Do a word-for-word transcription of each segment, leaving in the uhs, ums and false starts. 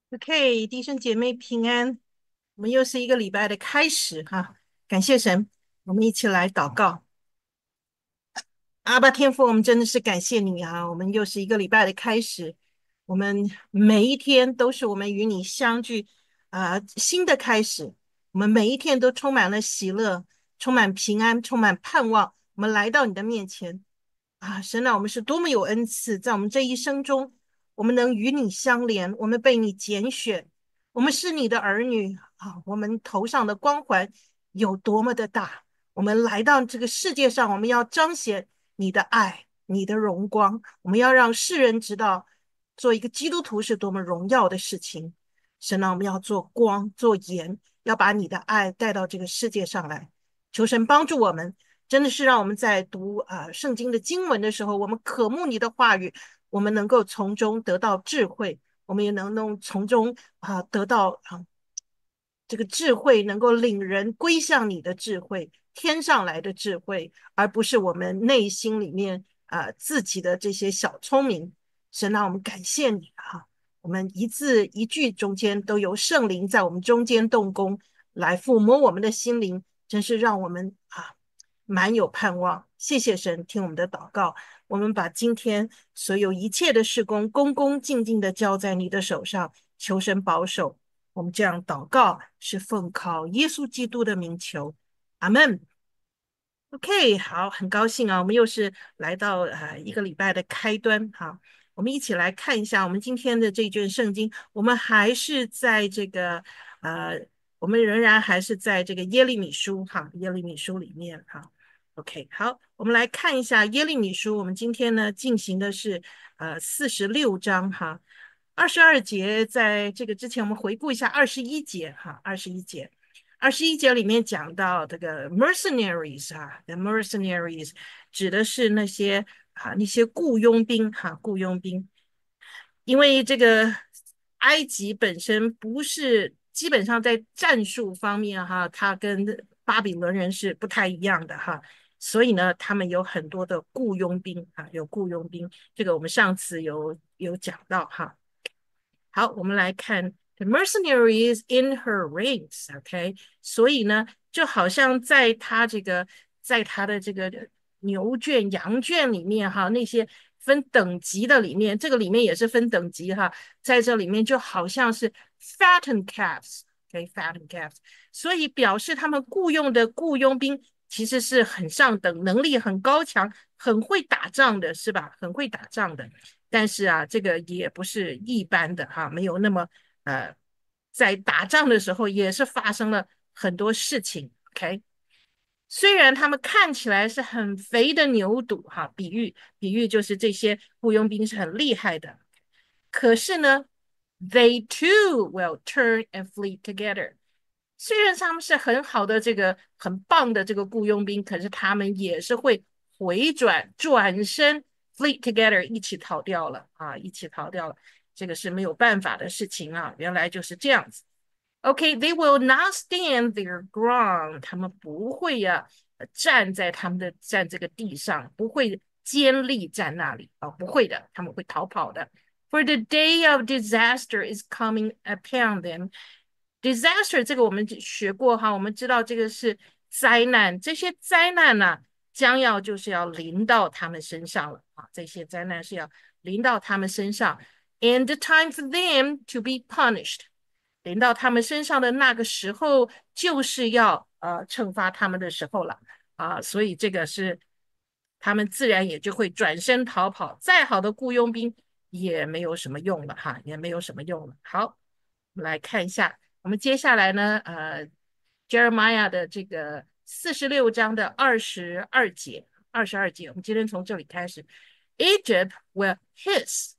OK，弟兄姐妹平安，我们又是一个礼拜的开始哈，感谢神，我们一起来祷告。阿爸天父，我们真的是感谢你啊！我们又是一个礼拜的开始，我们每一天都是我们与你相聚啊、新的开始。我们每一天都充满了喜乐，充满平安，充满盼望。我们来到你的面前啊，神啊，我们是多么有恩赐，在我们这一生中，我们能与你相连，我们被你拣选，我们是你的儿女啊，我们头上的光环有多么的大！我们来到这个世界上，我们要彰显你的爱，你的荣光。我们要让世人知道，做一个基督徒是多么荣耀的事情。神啊，我们要做光，做盐，要把你的爱带到这个世界上来。求神帮助我们，真的是让我们在读啊、呃圣经的经文的时候，我们渴慕你的话语，我们能够从中得到智慧，我们也能能从中啊、呃得到啊、这个智慧能够领人归向你的智慧，天上来的智慧，而不是我们内心里面啊、呃自己的这些小聪明。神啊，我们感谢你啊！我们一字一句中间都有圣灵在我们中间动工，来抚摸我们的心灵，真是让我们啊满有盼望。谢谢神，听我们的祷告。我们把今天所有一切的事工，恭恭敬敬的交在你的手上，求神保守。我们这样祷告，是奉靠耶稣基督的名求，阿门。OK，好，很高兴啊，我们又是来到呃一个礼拜的开端哈，我们一起来看一下我们今天的这卷圣经，我们还是在这个呃，我们仍然还是在这个耶利米书哈，耶利米书里面哈。OK，好，我们来看一下耶利米书，我们今天呢进行的是呃四十六章哈，二十二节，在这个之前我们回顾一下二十一节哈，二十一节。二十一节里面讲到这个 mercenaries 啊，the mercenaries 指的是那些啊那些雇佣兵哈，雇佣兵，因为这个埃及本身不是基本上在战术方面哈，它跟巴比伦人是不太一样的哈，所以呢，他们有很多的雇佣兵啊，有雇佣兵，这个我们上次有有讲到哈。好，我们来看 The mercenary is in her rings，OK，所以呢，就好像在他这个，在他的这个牛圈、羊圈里面哈，那些分等级的里面，这个里面也是分等级哈，在这里面就好像是 fattened calves，OK，fattened calves，所以表示他们雇佣的雇佣兵其实是很上等，能力很高强，很会打仗的，是吧？很会打仗的。但是啊，这个也不是一般的哈，没有那么呃，在打仗的时候也是发生了很多事情。OK，虽然他们看起来是很肥的牛犊哈，比喻比喻就是这些雇佣兵是很厉害的，可是呢，they too will turn and flee together。虽然他们是很好的这个很棒的这个雇佣兵，可是他们也是会回转转身 flee together 一起逃掉了啊，一起逃掉了，这个是没有办法的事情啊，原来就是这样子。OK，they will not stand their ground，他们不会呀、啊站在他们的站这个地上，不会坚立站那里啊，不会的，他们会逃跑的。For the day of disaster is coming upon them. Disaster 这个我们学过哈，我们知道这个是灾难，这些灾难呢、啊将要就是要临到他们身上了啊，这些灾难是要临到他们身上，and the time for them to be punished。临到他们身上的那个时候，就是要呃惩罚他们的时候了啊，所以这个是他们自然也就会转身逃跑。再好的雇佣兵也没有什么用了哈，也没有什么用了。好，我们来看一下，我们接下来呢，呃，Jeremiah 的这个四十六章的二十二节，二十二节，我们今天从这里开始。Egypt will hiss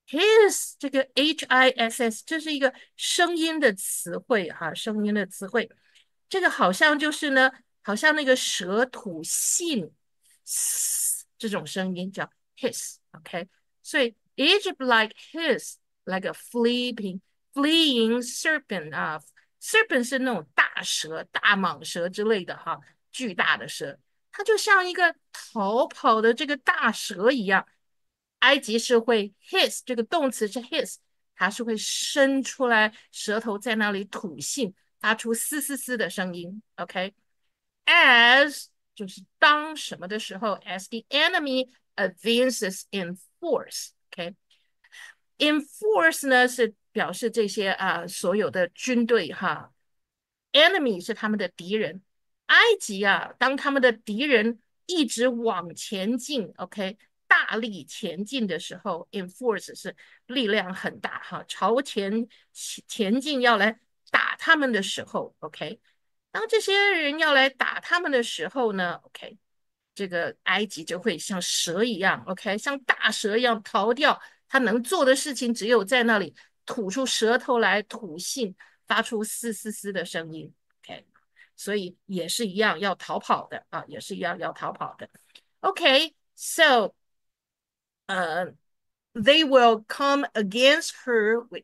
his 这个 H I S S，这是一个声音的词汇哈，声音的词汇。这个好像就是呢，好像那个蛇吐信这种声音叫 hiss，OK，、okay? 所以 Egypt like hiss like a fleeing fleeing serpent 啊，serpent 是那种大蛇、大蟒蛇之类的哈，巨大的蛇，它就像一个逃跑的这个大蛇一样。埃及是会 hiss 这个动词是 hiss， 它是会伸出来，舌头在那里吐信，发出嘶嘶嘶的声音。OK，as 就是当什么的时候，as the enemy advances in force。OK，in force 呢是表示这些啊、呃所有的军队哈，enemy 是他们的敌人。埃及啊，当他们的敌人一直往前进，OK，大力前进的时候，enforce 是力量很大哈，朝前前进要来打他们的时候，OK，当这些人要来打他们的时候呢，OK，这个埃及就会像蛇一样，OK，像大蛇一样逃掉。他能做的事情只有在那里吐出舌头来吐信，发出嘶嘶嘶的声音。OK，所以也是一样要逃跑的啊，也是一样要逃跑的。OK，so、呃、they will come against her with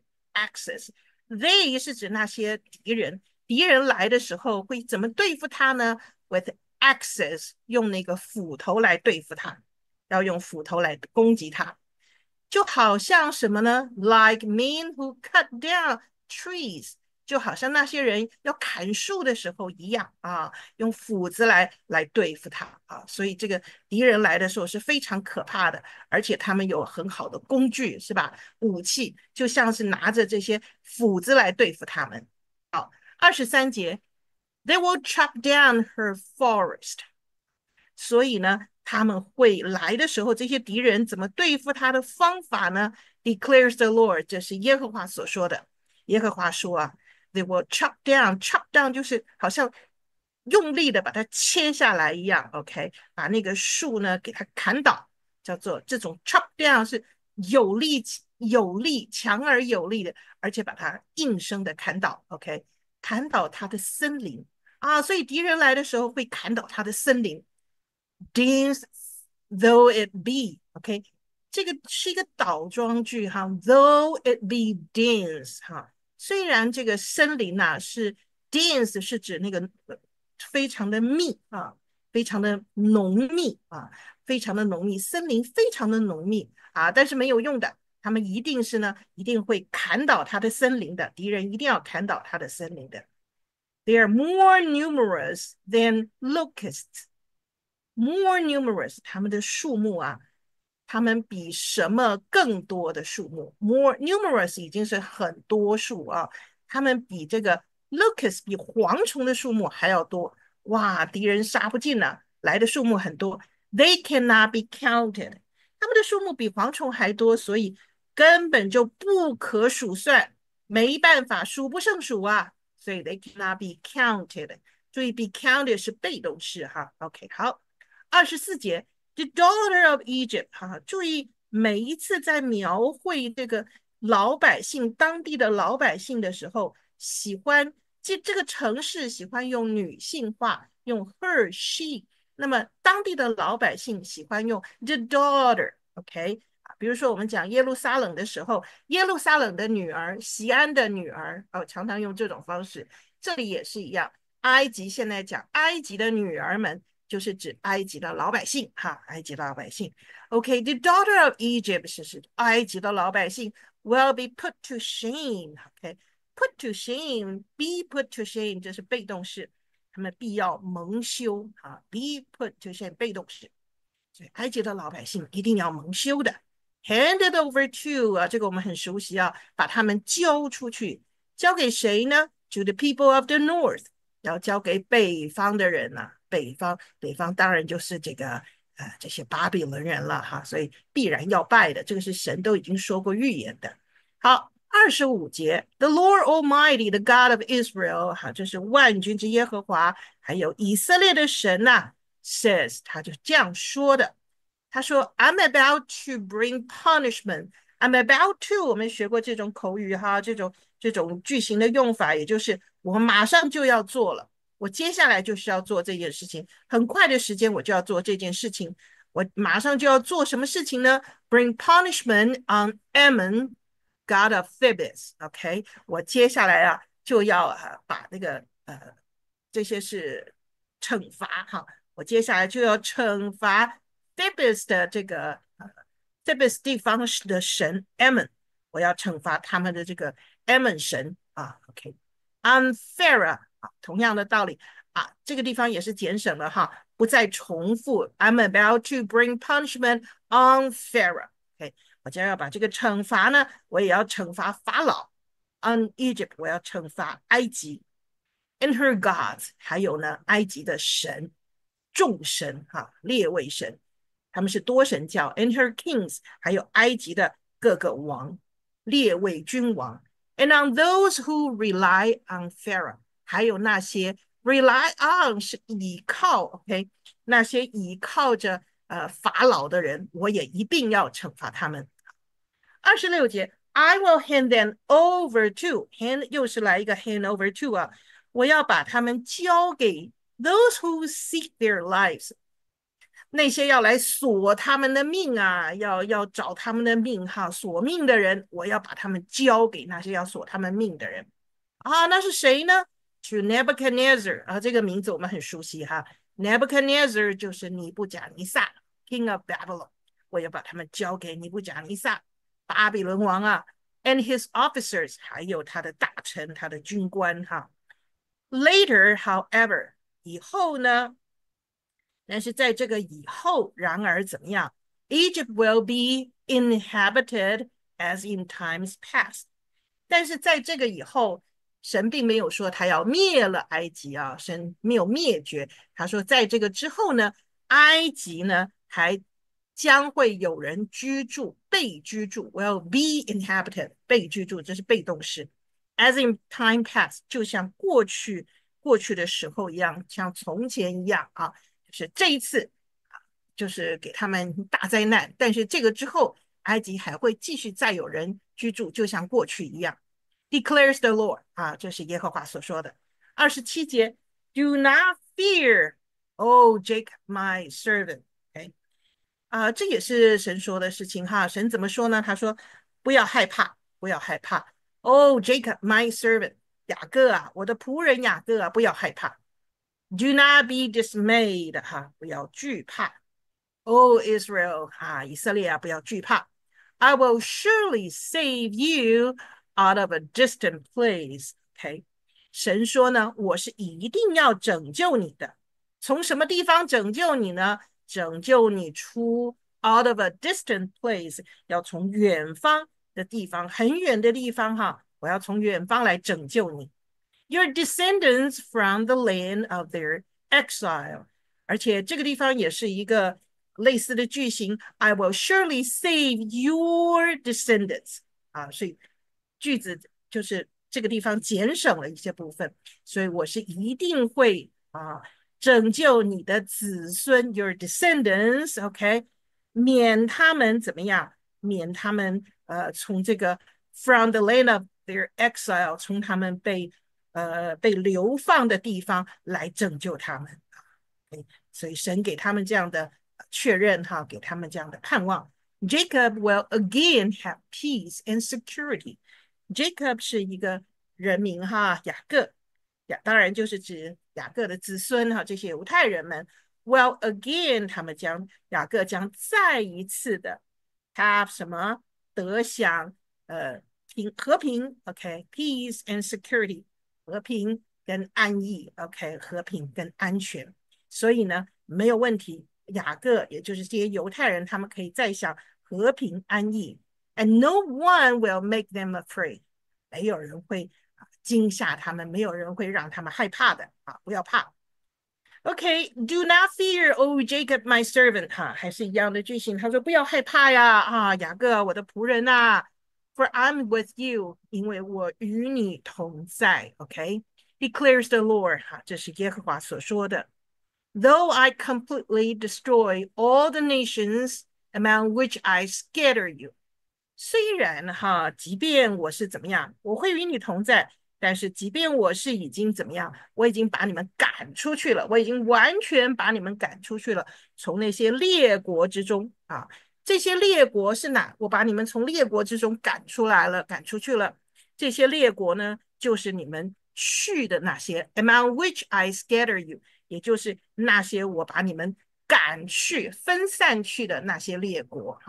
axes。They 是指那些敌人，敌人来的时候会怎么对付他呢？With axes，用那个斧头来对付他，要用斧头来攻击他。就好像什么呢？Like men who cut down trees，就好像那些人要砍树的时候一样啊，用斧子来来对付他啊。所以这个敌人来的时候是非常可怕的，而且他们有很好的工具，是吧？武器就像是拿着这些斧子来对付他们。好，二十三节，They will chop down her forest。所以呢，他们会来的时候，这些敌人怎么对付他的方法呢？Declares the Lord，这是耶和华所说的。耶和华说啊，They will chop down，chop down 就是好像用力的把它切下来一样，OK，把那个树呢给它砍倒，叫做这种 chop down 是有力、有力、强而有力的，而且把它应声的砍倒，OK，砍倒它的森林啊，所以敌人来的时候会砍倒它的森林。Dense though it be，OK，、okay? 这个是一个倒装句哈，though it be dense 哈，虽然这个森林呐、啊、是 dense 是指那个非常的密啊，非常的浓密啊，非常的浓密，森林非常的浓密啊，但是没有用的，他们一定是呢，一定会砍倒他的森林的，敌人一定要砍倒他的森林的。They are more numerous than locusts。more numerous，它们的数目啊，它们比什么更多的数目？more numerous 已经是很多数啊，它们比这个 locust 比蝗虫的数目还要多。哇，敌人杀不尽啊，来的数目很多。They cannot be counted，它们的数目比蝗虫还多，所以根本就不可数算，没办法数不胜数啊。所以 they cannot be counted。注意，be counted 是被动式哈。OK，好。二十四节，The daughter of Egypt，哈，注意每一次在描绘这个老百姓当地的老百姓的时候，喜欢这这个城市喜欢用女性化，用 her she，那么当地的老百姓喜欢用 the daughter，OK，、okay？比如说我们讲耶路撒冷的时候，耶路撒冷的女儿，西安的女儿，哦，常常用这种方式。这里也是一样，埃及现在讲埃及的女儿们。就是指埃及的老百姓哈，埃及的老百姓。OK，the、okay, daughter of Egypt 是是埃及的老百姓 will be put to shame。OK，put、okay? to shame，be put to shame 这是被动式，他们必要蒙羞啊，be put to shame 被动式，所以埃及的老百姓一定要蒙羞的。Handed over to 啊，这个我们很熟悉啊，把他们交出去，交给谁呢？To the people of the north，要交给北方的人啊。北方，北方当然就是这个呃这些巴比伦人了哈，所以必然要拜的，这个是神都已经说过预言的。好，二十五节，The Lord Almighty, the God of Israel， 哈，这是万军之耶和华，还有以色列的神呐、啊、，says， 他就这样说的。他说 I'm about to bring punishment。 I'm about to 我们学过这种口语哈，这种这种句型的用法，也就是我马上就要做了，我接下来就是要做这件事情，很快的时间我就要做这件事情，我马上就要做什么事情呢？ Bring punishment on Ammon, God of Thebes。OK， 我接下来啊就要、啊、把那个呃这些是惩罚哈，我接下来就要惩罚 Thebes 的这个呃 Thebes 地方的神 Ammon。 我要惩罚他们的这个 Ammon 神啊。OK，on Pharaoh 啊，同样的道理啊，这个地方也是节省了哈，不再重复。I'm about to bring punishment on Pharaoh。OK，我将要把这个惩罚呢，我也要惩罚法老。On Egypt，我要惩罚埃及。And her gods，还有呢，埃及的神，众神哈，列位神，他们是多神教。And her kings，还有埃及的各个王，列位君王。And on those who rely on Pharaoh，还有那些 rely on 是倚靠 ，OK，那些倚靠着呃法老的人，我也一并要惩罚他们。二十六节 ，I will hand them over to，hand 又是来一个 hand over to 啊，我要把他们交给 those who seek their lives，那些要来索他们的命啊，要要找他们的命哈，索命的人，我要把他们交给那些要索他们命的人啊，那是谁呢？To Nebuchadnezzar 啊，这个名字我们很熟悉哈 ，Nebuchadnezzar 就是尼布甲尼撒 ，King of Babylon，我要把他们交给尼布甲尼撒。巴比伦王啊 ，and his officers， 还有他的大臣、他的军官哈。Later, however， 以后呢，但是在这个以后，然而怎么样 ？Egypt will be inhabited as in times past。但是在这个以后，神并没有说他要灭了埃及啊，神没有灭绝。他说，在这个之后呢，埃及呢还将会有人居住，被居住 ，will be inhabited， 被居住，这是被动式。As in time past， 就像过去过去的时候一样，像从前一样啊，就是这一次就是给他们大灾难，但是这个之后，埃及还会继续再有人居住，就像过去一样。Declares the Lord 啊，这是耶和华所说的。二十七节 ，Do not fear, O Jacob, my servant。OK， 啊，这也是神说的事情哈。神怎么说呢？他说不要害怕，不要害怕。Oh Jacob, my servant， 雅各啊，我的仆人雅各啊，不要害怕。Do not be dismayed， 哈，不要惧怕。Oh Israel， 哈，以色列啊，不要惧怕。I will surely save you out of a distant place。OK， 神说呢，我是一定要拯救你的。从什么地方拯救你呢？拯救你出 out of a distant place， 要从远方的地方，很远的地方哈，我要从远方来拯救你。Your descendants from the land of their exile， 而且这个地方也是一个类似的句型 ，I will surely save your descendants 啊，所以句子就是这个地方减省了一些部分，所以我是一定会啊拯救你的子孙 ，your descendants，OK，、okay? 免他们怎么样？免他们呃从这个 from the land of their exile， 从他们被呃被流放的地方来拯救他们。Okay? 所以神给他们这样的确认哈，给他们这样的盼望。Jacob will again have peace and security。Jacob 是一个人名哈，雅各，雅当然就是指雅各的子孙哈，这些犹太人们。Well again， 他们将雅各将再一次的 have 什么得享呃平和平 ，OK，peace、okay? and security， 和平跟安逸 ，OK， 和平跟安全。所以呢，没有问题。雅各也就是这些犹太人，他们可以再享和平安逸。And no one will make them afraid， 没有人会惊吓他们，没有人会让他们害怕的啊！不要怕。OK，do not fear, O Jacob, my servant， 哈，还是一样的句型。他说不要害怕呀，啊，雅各，我的仆人呐 ，For I'm with you， 因为我与你同在。OK，declares the Lord， 哈，这是耶和华所说的。Though I completely destroy all the nations among which I scatter you， 虽然哈，即便我是怎么样，我会与你同在，但是即便我是已经怎么样，我已经把你们赶出去了，我已经完全把你们赶出去了，从那些列国之中啊，这些列国是哪？我把你们从列国之中赶出来了，赶出去了。这些列国呢，就是你们去的那些 ，among which I scatter you。也就是那些我把你们赶去、分散去的那些列国，哈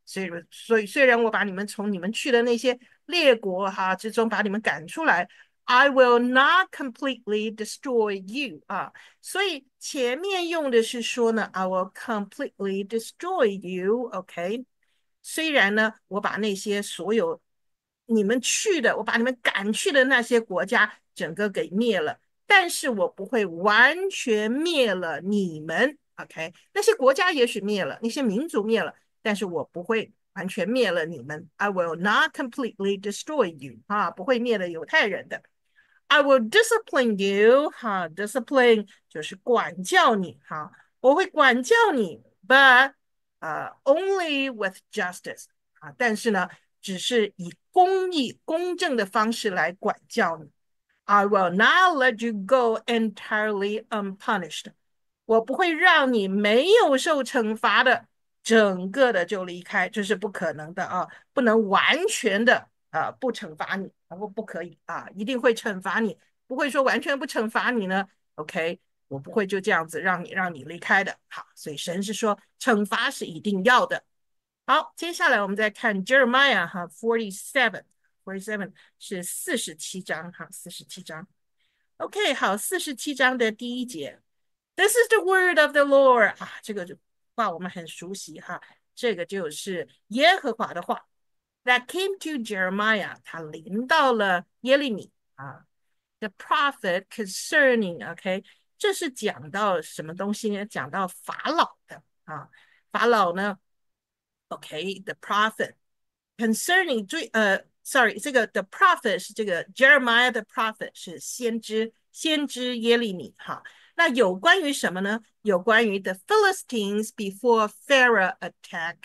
所以，所以虽然我把你们从你们去的那些列国哈之中把你们赶出来，I will not completely destroy you 啊。所以前面用的是说呢，I will completely destroy you，OK？、虽然呢，我把那些所有你们去的，我把你们赶去的那些国家整个给灭了，但是我不会完全灭了你们，OK？那些国家也许灭了，那些民族灭了。但是我不会完全灭了你们。I will not completely destroy you 啊，不会灭了犹太人的。I will discipline you 哈，discipline 就是管教你哈，我会管教你，but 呃、uh, only with justice 啊，但是呢，只是以公义、公正的方式来管教你。I will not let you go entirely unpunished。我不会让你没有受惩罚的整个的就离开，这是不可能的啊，不能完全的啊不惩罚你，不不可以啊，一定会惩罚你，不会说完全不惩罚你呢。OK，我不会就这样子让你让你离开的。好，所以神是说惩罚是一定要的。好，接下来我们再看 Jeremiah 哈，forty seven，forty seven 是四十七章哈，四十七章。OK，好，四十七章的第一节，This is the word of the Lord 啊，这个话我们很熟悉哈，这个就是耶和华的话。That came to Jeremiah，他临到了耶利米啊，the prophet concerning，OK，、okay? 这是讲到什么东西呢？讲到法老的啊，法老呢，OK，the、okay, prophet concerning 最呃，sorry，这个 the prophet 是这个 Jeremiah the prophet 是先知，先知耶利米哈。那有关于什么呢？有关于 the Philistines before Pharaoh attack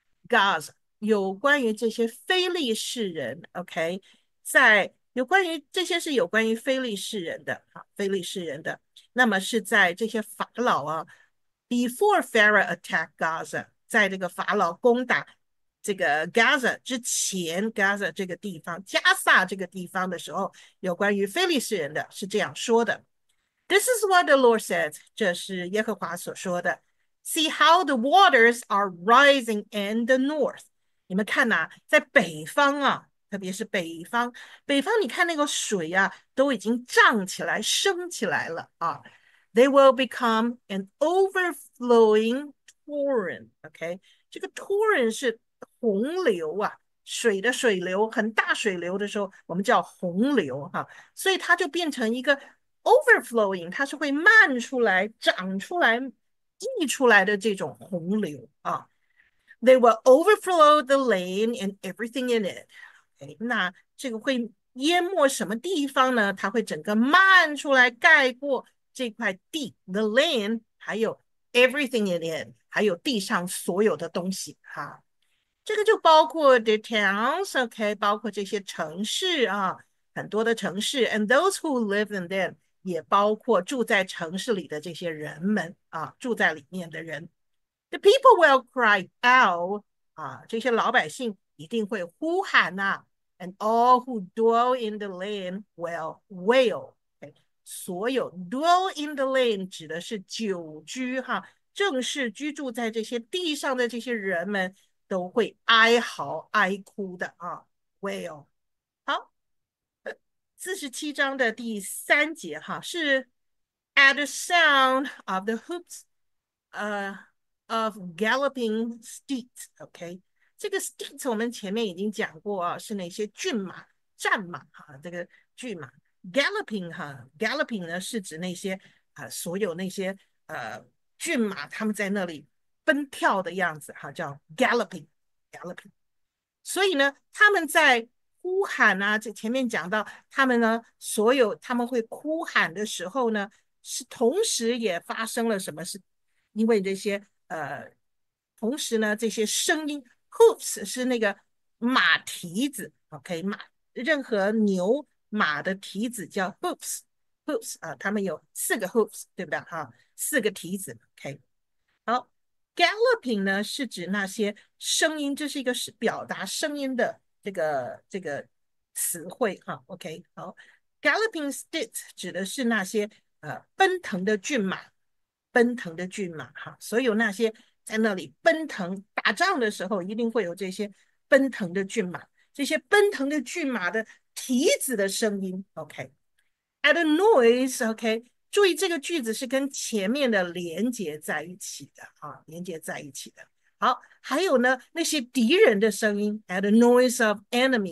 Gaza，有关于这些非利士人，OK，在有关于这些是有关于非利士人的啊，非利士人的。那么是在这些法老啊，before Pharaoh attack Gaza，在这个法老攻打这个 Gaza 之前，Gaza 这个地方，加萨这个地方的时候，有关于非利士人的是这样说的：This is what the Lord says，这是耶和华所说的。See how the waters are rising in the north。你们看呐、啊，在北方啊，特别是北方，北方你看那个水啊，都已经涨起来、升起来了啊。They will become an overflowing torrent。OK， 这个 torrent 是洪流啊，水的水流，很大水流的时候，我们叫洪流哈、啊，所以它就变成一个 overflowing，它是会漫出来、长出来、溢出来的这种洪流啊。They will overflow the land and everything in it。Okay， 那这个会淹没什么地方呢？它会整个漫出来，盖过这块地 ，the land， 还有 everything in it， 还有地上所有的东西哈。这个就包括 the towns，OK，、okay， 包括这些城市啊，很多的城市 ，and those who live in them， 也包括住在城市里的这些人们啊，住在里面的人。The people will cry out 啊，这些老百姓一定会呼喊呐、啊、，and all who dwell in the land will wail。Okay， 所有 dwell in the land 指的是久居哈，正式居住在这些地上的这些人们都会哀嚎哀哭的啊 wail。好，四十七章的第三节哈是 at the sound of the hoops。呃、uh, of galloping steeds，OK，、okay? 这个 steeds 我们前面已经讲过啊，是那些骏马、战马哈，这个骏马 galloping 哈，galloping 呢是指那些啊、呃、所有那些呃骏马他们在那里奔跳的样子哈，叫 galloping galloping。所以呢，他们在呼喊啊，这前面讲到，他们呢，所有他们会哭喊的时候呢，是同时也发生了什么事？因为这些呃，同时呢，这些声音 ，hooves 是那个马蹄子 ，OK， 马任何牛马的蹄子叫 hooves，hooves 啊，他们有四个 hooves，对不对？哈，四个蹄子 ，OK。好，galloping 呢是指那些声音，这是一个是表达声音的这个这个词汇哈。OK， 好，galloping steeds 指的是那些呃奔腾的骏马，奔腾的骏马哈。所有那些在那里奔腾。打仗的时候一定会有这些奔腾的骏马，这些奔腾的骏马的蹄子的声音。OK，at a noise，OK，注意这个句子是跟前面的连接在一起的啊，连接在一起的。好，还有呢，那些敌人的声音，at a noise of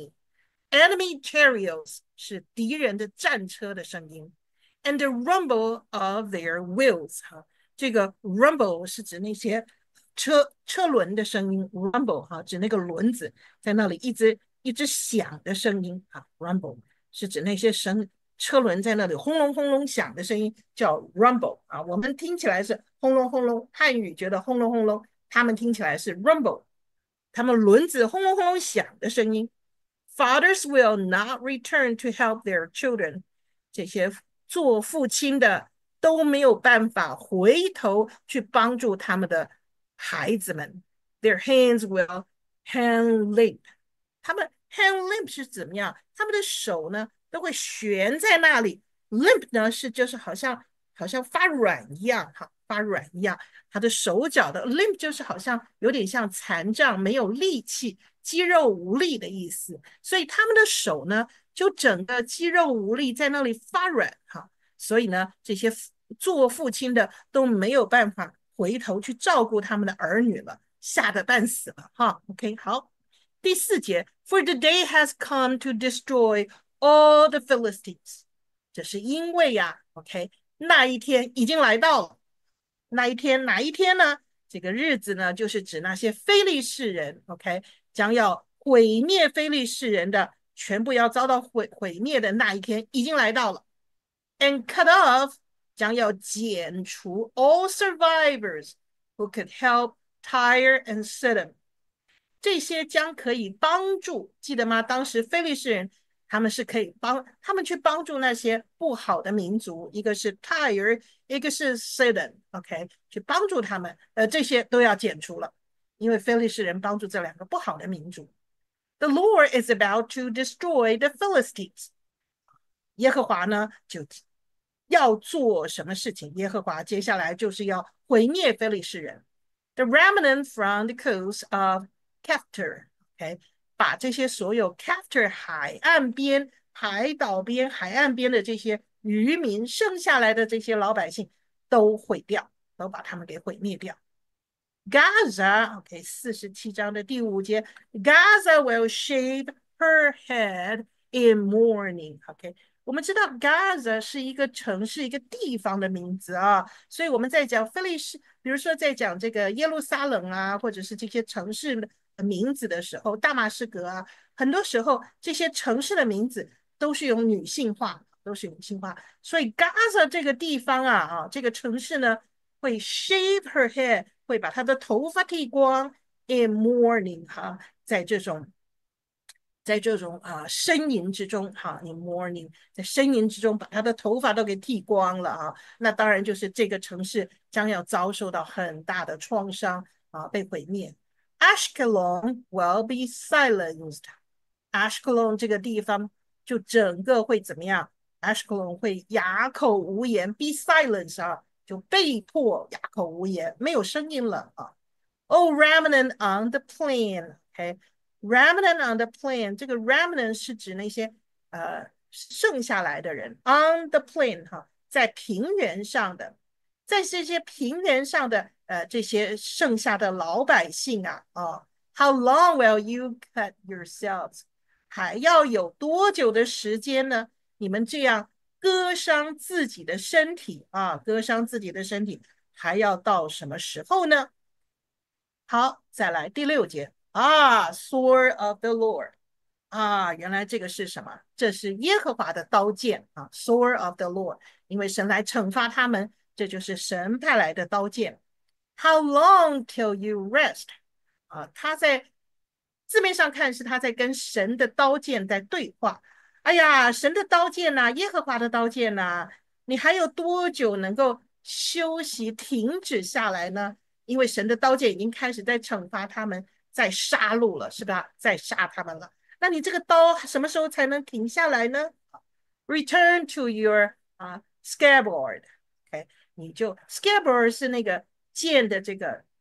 enemy，enemy chariots 是敌人的战车的声音，and the rumble of their wheels，哈，这个 rumble 是指那些车车轮的声音，rumble 哈，指那个轮子在那里一直一直响的声音啊，rumble 是指那些声车轮在那里轰隆轰隆响的声音，叫 rumble 啊。我们听起来是轰隆轰隆，汉语觉得轰隆轰隆，他们听起来是 rumble，他们轮子轰隆轰隆响的声音。Fathers will not return to help their children， 这些做父亲的都没有办法回头去帮助他们的孩子们。Their hands will hang limp， 他们 hang limp 是怎么样？他们的手呢都会悬在那里。limp 呢是就是好像好像发软一样，哈，发软一样。他的手脚的 limp 就是好像有点像残障，没有力气，肌肉无力的意思。所以他们的手呢，就整个肌肉无力，在那里发软，哈。所以呢，这些做父亲的都没有办法回头去照顾他们的儿女了，吓得半死了，哈。OK， 好。第四节 ，For the day has come to destroy all the Philistines， 这是因为呀、啊、，OK， 那一天已经来到了。那一天哪一天呢？这个日子呢，就是指那些非利士人 ，OK， 将要毁灭非利士人的，全部要遭到毁毁灭的那一天已经来到了。And cut off 将要剪除 all survivors who could help Tyre and Sidon，这些将可以帮助，记得吗？当时非利士人他们是可以帮他们去帮助那些不好的民族，一个是 Tyre， 一个是 Sidon，OK， 去帮助他们，呃，这些都要剪除了，因为非利士人帮助这两个不好的民族。The Lord is about to destroy the Philistines。耶和华呢，就要做什么事情？耶和华接下来就是要毁灭非利士人。The remnant from the coast of Kaftor，OK， 把这些所有 Kaftor 海岸边、海岛边、海岸边的这些渔民，剩下来的这些老百姓都毁掉，都把他们给毁灭掉。Gaza，OK， 四十七章的第五节 ，Gaza will shave her head in mourning，OK，我们知道 Gaza 是一个城市、一个地方的名字啊，所以我们在讲菲利士，比如说在讲这个耶路撒冷啊，或者是这些城市的名字的时候，大马士革啊，很多时候这些城市的名字都是用女性化，都是女性化，所以 Gaza 这个地方啊，啊，这个城市呢，会 shave her hair，会把她的头发剃光 in mourning 哈，在这种。在这种啊呻吟之中，哈，in mourning，在呻吟之中把他的头发都给剃光了啊，那当然就是这个城市将要遭受到很大的创伤啊，被毁灭。Ashkelon will be silenced。Ashkelon 这个地方就整个会怎么样？Ashkelon 会哑口无言，be silenced 啊，就被迫哑口无言，没有声音了啊。Oh, remnant on the plain，OK，remnant on the plain， 这个 remnant 是指那些呃剩下来的人 on the plain 哈，在平原上的，在这些平原上的呃这些剩下的老百姓啊啊、哦、，How long will you cut yourselves？ 还要有多久的时间呢？你们这样割伤自己的身体啊，割伤自己的身体，还要到什么时候呢？好，再来第六节啊，sword of the Lord 啊，原来这个是什么？这是耶和华的刀剑啊，sword of the Lord，因为神来惩罚他们，这就是神派来的刀剑。How long till you rest？啊，他在字面上看是他在跟神的刀剑在对话。哎呀，神的刀剑呐、啊，耶和华的刀剑呐、啊，你还有多久能够休息停止下来呢？因为神的刀剑已经开始在惩罚他们，在杀戮了，是吧？在杀他们了。那你这个刀什么时候才能停下来呢？Return to your 啊、uh, scabbard，OK，、okay? 你就 scabbard 是那个剑的这个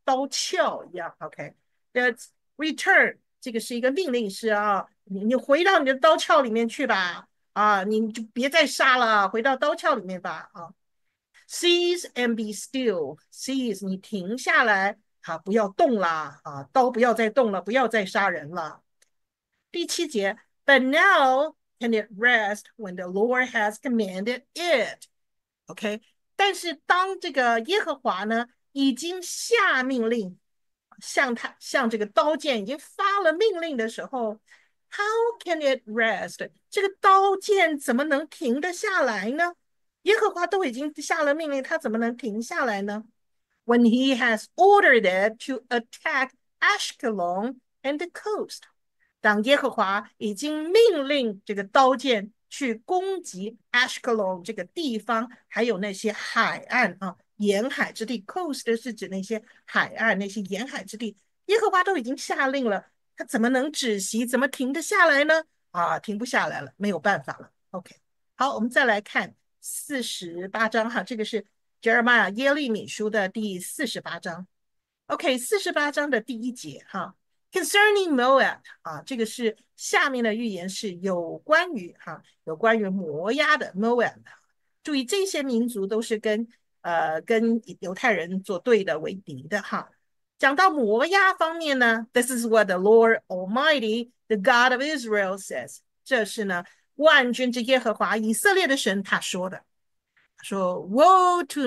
刀鞘一样。OK，Let's return，这个是一个命令式啊，你你回到你的刀鞘里面去吧，啊，你就别再杀了，回到刀鞘里面吧，啊。Cease and be still. Cease，你停下来，啊，不要动啦，啊，刀不要再动了，不要再杀人了。第七节，But now can it rest when the Lord has commanded it? OK，但是当这个耶和华呢，已经下命令，向他向这个刀剑已经发了命令的时候，How can it rest？这个刀剑怎么能停得下来呢？耶和华都已经下了命令，他怎么能停下来呢？When he has ordered it to attack Ashkelon and the coast，当耶和华已经命令这个刀剑去攻击 Ashkelon 这个地方，还有那些海岸啊，沿海之地 ，coast 是指那些海岸、那些沿海之地。耶和华都已经下令了，他怎么能止息？怎么停得下来呢？啊，停不下来了，没有办法了。OK，好，我们再来看四十八章哈，这个是 Jeremiah 耶利米书的第四十八章。OK，四十八章的第一节哈，Concerning Moab 啊，这个是下面的预言是有关于哈，有关于摩押的 Moab。注意，这些民族都是跟呃跟犹太人作对的为敌的哈。讲到摩押方面呢，This is what the Lord Almighty, the God of Israel says。这是呢万军之耶和华以色列的神他说的。他说 Woe to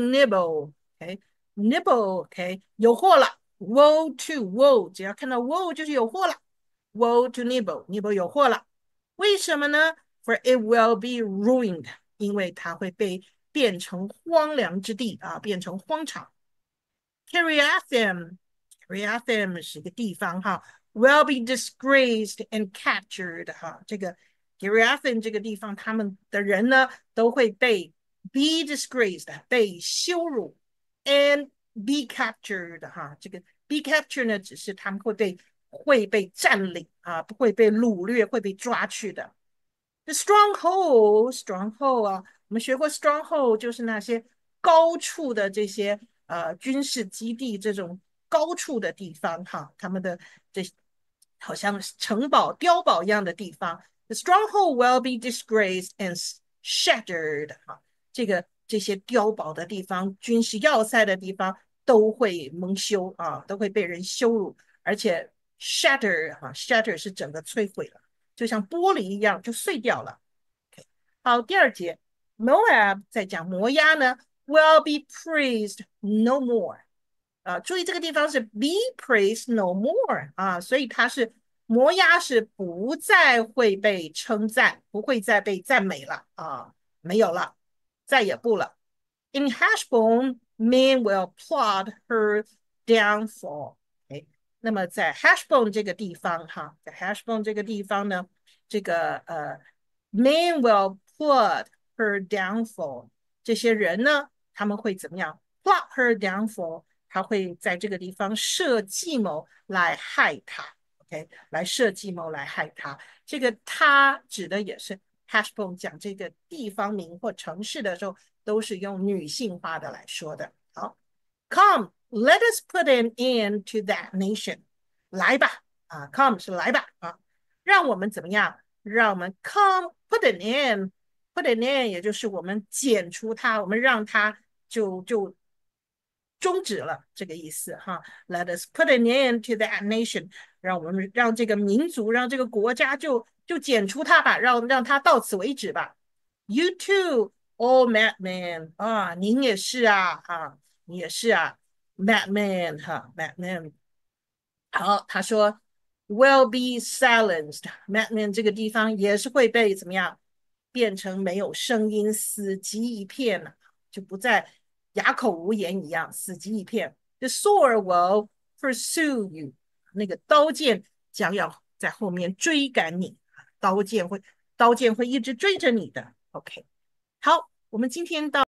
Nibble，OK，Nibble，OK，有祸了。Woe to woe，只要看到 woe 就是有祸了。Woe to Nibble，Nibble 有祸了。为什么呢？For it will be ruined，因为它会被变成荒凉之地啊，变成荒场。Kiriathaim，Kiriathaim 是个地方哈，will be disgraced and captured 哈，这个 Kiriathaim 这个地方，他们的人呢都会被 be disgraced 被羞辱 and be captured 哈，这个 be captured 呢只是他们会被会被占领啊，不会被掳掠，会被抓去的。The stronghold stronghold 啊，我们学过 stronghold 就是那些高处的这些呃军事基地，这种高处的地方哈，他们的这好像城堡、碉堡一样的地方。The stronghold will be disgraced and shattered 哈，这个这些碉堡的地方、军事要塞的地方都会蒙羞啊，都会被人羞辱，而且 shatter 哈 shatter 是整个摧毁了。就像玻璃一样就碎掉了。Okay， 好，第二节 Moab 在讲摩押呢 will be praised no more 啊，注意这个地方是 be praised no more 啊，所以它是摩押是不再会被称赞，不会再被赞美了啊，没有了，再也不了。In Heshbon, men will plot her downfall。那么在 Heshbon 这个地方哈，在 Heshbon 这个地方呢，这个呃 men will plot her downfall， 这些人呢，他们会怎么样 plot her downfall， 他会在这个地方设计谋来害他 ，OK， 来设计谋来害他。这个他指的也是 Heshbon 讲这个地方名或城市的时候，都是用女性化的来说的。好 ，Come。Let us put an end to that nation。来吧，啊 ，come 是来吧，啊，让我们怎么样？让我们 come put an end，put an end， 也就是我们剪除它，我们让它就就终止了这个意思哈。Let us put an end to that nation， 让我们让这个民族，让这个国家就就剪除它吧，让让它到此为止吧。You too, all madmen， 啊，您也是啊，啊，你也是啊。Batman 哈 ，Batman， 好，他说 will be silenced。Batman 这个地方也是会被怎么样变成没有声音，死寂一片了，就不再哑口无言一样，死寂一片。The sword will pursue you， 那个刀剑将要在后面追赶你，刀剑会刀剑会一直追着你的。OK， 好，我们今天到。